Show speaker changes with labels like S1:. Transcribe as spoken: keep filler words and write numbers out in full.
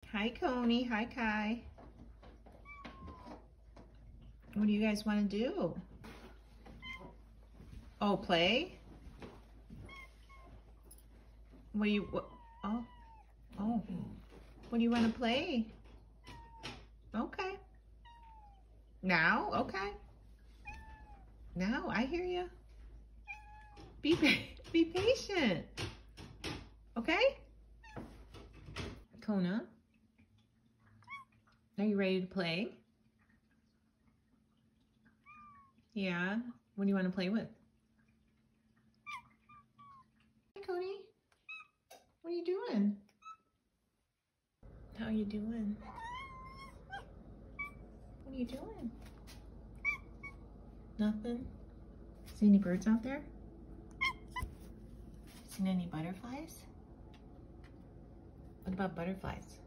S1: Hi, Coney. Hi, Kai. What do you guys want to do? Oh, play? What do you, what, oh, oh. What do you want to play? Okay. Now? Okay. Now, I hear you. Be, be patient. Okay? Kona, are you ready to play? Yeah. What do you want to play with? Hi, Coney. What are you doing? How are you doing? What are you doing? Nothing? See any birds out there? Seen any butterflies? What about butterflies?